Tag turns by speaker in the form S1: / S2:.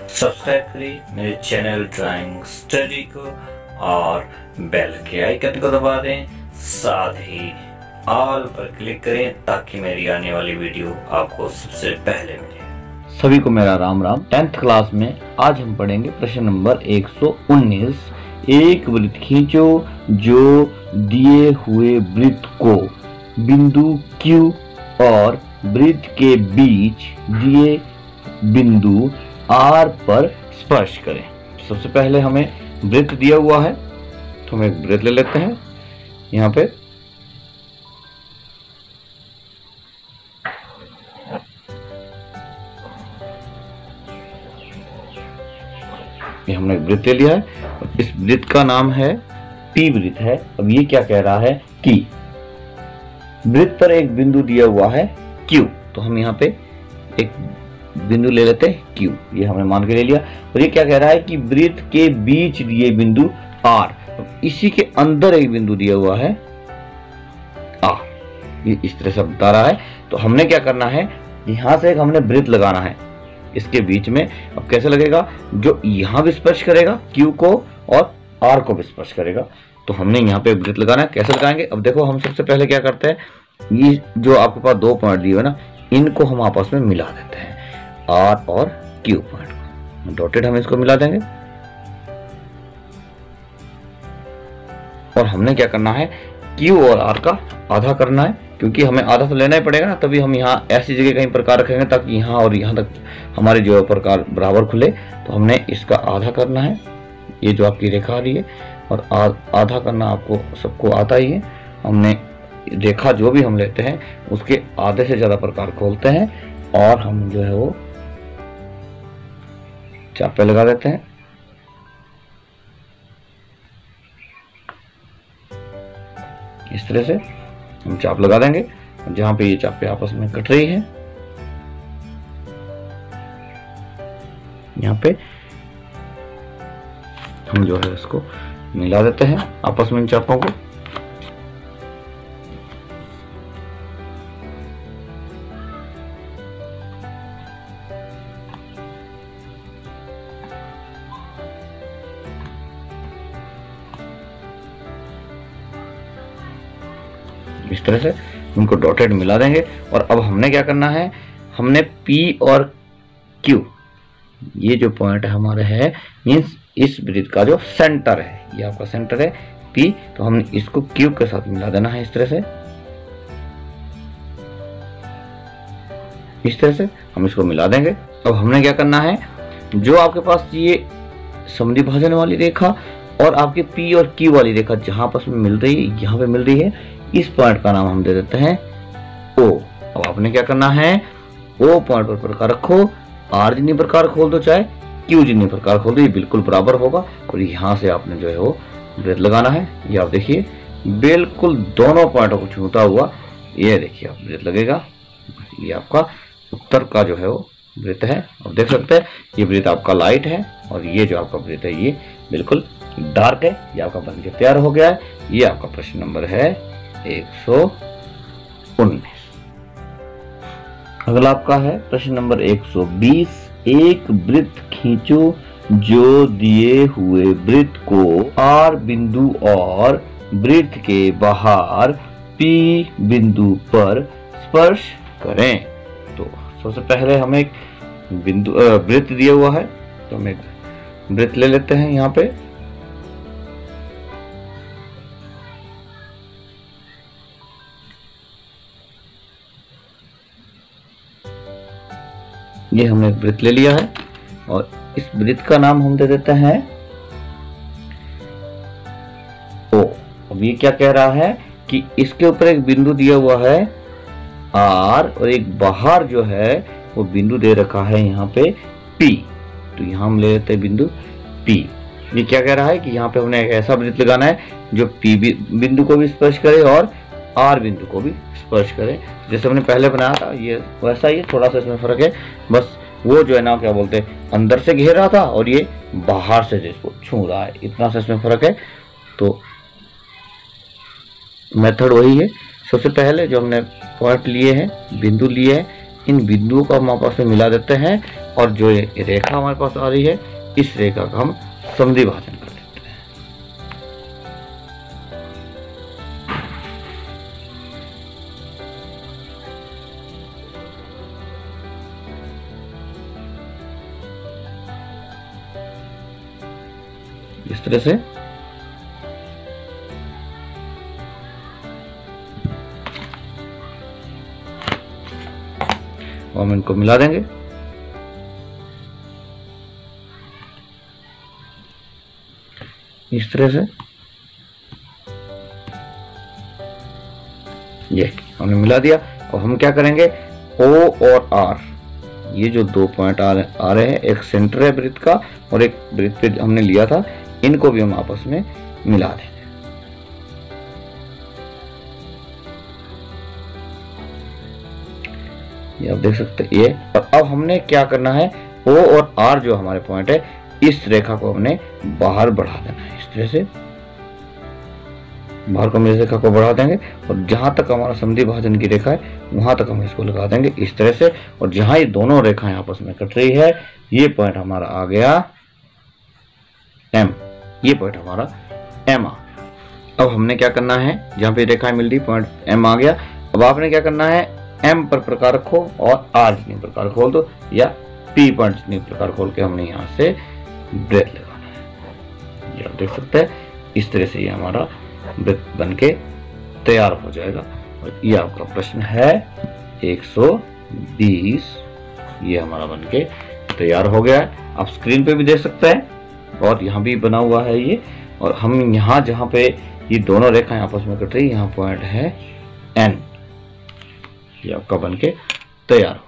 S1: Subscribe करें मेरे channel drawing study को और बेल के आइकन को दबा दें, साथ ही ऑल पर क्लिक करें ताकि मेरी आने वाली वीडियो आपको सबसे पहले मिले।
S2: सभी को मेरा राम राम। 10th क्लास में आज हम पढ़ेंगे प्रश्न नंबर 119। एक वृत्त खींचो जो दिए हुए वृत्त को बिंदु Q और वृत्त के बीच दिए बिंदु R पर स्पर्श करें। सबसे पहले हमें वृत्त दिया हुआ है तो हम एक वृत्त ले लेते हैं। यहाँ पे ये हमने वृत्त ले लिया है और इस वृत्त का नाम है P वृत्त है। अब ये क्या कह रहा है कि वृत्त पर एक बिंदु दिया हुआ है Q, तो हम यहाँ पे एक बिंदु ले लेते हैं Q, ये हमने मान के ले लिया। और ये क्या कह रहा है कि वृत्त के बीच दिए बिंदु R, इसी के अंदर एक बिंदु दिया हुआ है R, ये इस तरह से बता रहा है। तो हमने क्या करना है, यहाँ से एक हमने वृत्त लगाना है इसके बीच में। अब कैसे लगेगा, जो यहाँ भी स्पर्श करेगा Q को और R को भी स्पर्श करेगा। तो हमने यहाँ पे वृत्त लगाना है। कैसे लगाएंगे, अब देखो हम सबसे पहले क्या करते हैं, ये जो आपके पास दो पॉइंट दिए हुए ना, इनको हम आपस में मिला देते हैं, R और Q पॉइंट को डॉटेड हम इसको मिला देंगे। और हमने क्या करना है, Q और R का आधा करना है, क्योंकि हमें आधा तो लेना ही पड़ेगा ना, तभी हम यहाँ ऐसी जगह कहीं प्रकार रखेंगे ताकि यहाँ और यहाँ तक हमारे जो प्रकार बराबर खुले। तो हमने इसका आधा करना है, ये जो आपकी रेखा आ रही है, और आधा करना आपको सबको आता ही है। हमने रेखा जो भी हम लेते हैं उसके आधे से ज्यादा प्रकार खोलते हैं और हम जो है वो चापे लगा देते हैं। इस तरह से हम चाप लगा देंगे, जहां पे ये चापे आपस में कट रही है यहाँ पे हम जो है इसको मिला देते हैं आपस में इन चापों को। इस तरह से उनको डॉटेड मिला देंगे। और अब हमने क्या करना है, हमने P और Q, ये जो पॉइंट हमारे है मीन्स इस वृत्त का जो सेंटर है, ये आपका सेंटर है P, तो हमने इसको Q के साथ मिला देना है। इस तरह से हम इसको मिला देंगे। अब हमने क्या करना है, जो आपके पास ये समद्विभाजन वाली रेखा और आपके P और Q वाली रेखा जहां आपस में मिल रही है, यहाँ पे मिल रही है, इस पॉइंट का नाम हम दे देते हैं O। अब आपने क्या करना है, O पॉइंट पर प्रकार रखो, R जितनी प्रकार खोल दो चाहे Q जितनी प्रकार खोल दो, ये बिल्कुल बराबर होगा। और यहाँ से आपने जो है वो वृत्त लगाना है। ये आप देखिए बिल्कुल दोनों पॉइंटों को छूता हुआ, ये देखिए आप वृत्त लगेगा। ये आपका उत्तर का जो है वो वृत्त है। अब देख सकते हैं ये वृत्त आपका लाइट है और ये जो आपका वृत्त है ये बिल्कुल डार्क है। ये आपका बन के तैयार हो गया है। ये आपका प्रश्न नंबर है 119। अगला आपका है प्रश्न नंबर 120। एक वृत्त खींचो जो दिए हुए वृत्त को R बिंदु और वृत्त के बाहर P बिंदु पर स्पर्श करें। तो सबसे पहले हमें एक बिंदु वृत्त दिया हुआ है, तो हम एक वृत्त ले लेते हैं। यहाँ पे ये हमने वृत्त ले लिया है और इस वृत्त का नाम हम दे देते हैं O। अब ये क्या कह रहा है कि इसके ऊपर एक बिंदु दिया हुआ है R और एक बाहर जो है वो बिंदु दे रखा है यहाँ पे P, तो यहाँ हम ले लेते हैं बिंदु P। ये क्या कह रहा है कि यहाँ पे हमने एक ऐसा वृत्त लगाना है जो P बिंदु को भी स्पर्श करे और R बिंदु को भी स्पर्श करे। जैसे हमने पहले बनाया था ये वैसा ही, थोड़ा सा इसमें फर्क है, बस वो जो है ना क्या बोलते हैं अंदर से घेर रहा था और ये बाहर से जिसको छू रहा है, इतना सा इसमें फर्क है। तो मेथड वही है। सबसे पहले जो हमने पॉइंट लिए हैं, बिंदु लिए हैं, इन बिंदुओं को हम आपस में मिला देते हैं और जो ये रेखा हमारे पास आ रही है इस रेखा का हम समद्वि भाजन कर देते हैं। इस तरह से हम इनको मिला देंगे। इस तरह से ये हमने मिला दिया। और हम क्या करेंगे, O और R, ये जो दो पॉइंट आ रहे हैं, एक सेंटर है वृत्त का और एक वृत्त पे हमने लिया था, इनको भी हम आपस में मिला देंगे। ये आप देख सकते हैं ये। और अब हमने क्या करना है, O और R जो हमारे पॉइंट है, इस रेखा को हमने बाहर बढ़ा देना है। इस तरह से बाहर को हम इस रेखा को बढ़ा देंगे और जहां तक हमारा समद्वि भाजन की रेखा है वहां तक हम इसको लगा देंगे इस तरह से। और जहां ये दोनों रेखाएं आपस में कट रही है, ये पॉइंट हमारा आ गया M, ये पॉइंट हमारा M आ गया। अब हमने क्या करना है, जहां पे रेखाएं मिल रही पॉइंट M आ गया। अब आपने क्या करना है, M पर प्रकार रखो और R जितनी प्रकार खोल दो या P पॉइंट जितनी प्रकार खोल के हमने यहाँ से वृत्त लगाना है। ये आप देख सकते हैं इस तरह से ये हमारा वृत्त बन के तैयार हो जाएगा। और ये आपका प्रश्न है 120, ये हमारा बन के तैयार हो गया है। आप स्क्रीन पे भी देख सकते हैं और यहाँ भी बना हुआ है ये। और हम यहाँ जहाँ पे ये दोनों रेखाएं आपस में कट रही, यहाँ पॉइंट है N, ये आपका बन के तैयार हो